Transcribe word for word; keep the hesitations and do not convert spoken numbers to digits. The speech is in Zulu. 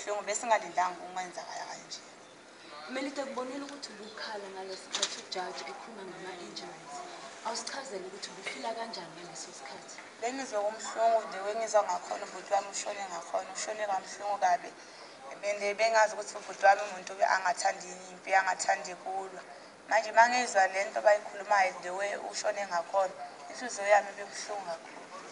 buhlungu bese ngalindanga ukwenza kanje. Melida kubonile ukuthi ubukhala ngalesikhathi ujaji ekhuluma ngama-injuries. Awusichazele ukuthi ubufila kanjani ngaleso sikhathi? Bengizwe kumhlungu nje wengizwa ngakhona ubhuti wami ushone ngakhona ushone kabuhlungu kabi. Bende bengazi ukuthi ubhuti wami umuntu angathandi impi angathandi kulwa. Manje mangizwa lento bayikhulumayo the way ushone ngakhona inhliziyo yami ibuhlungu kakhulu.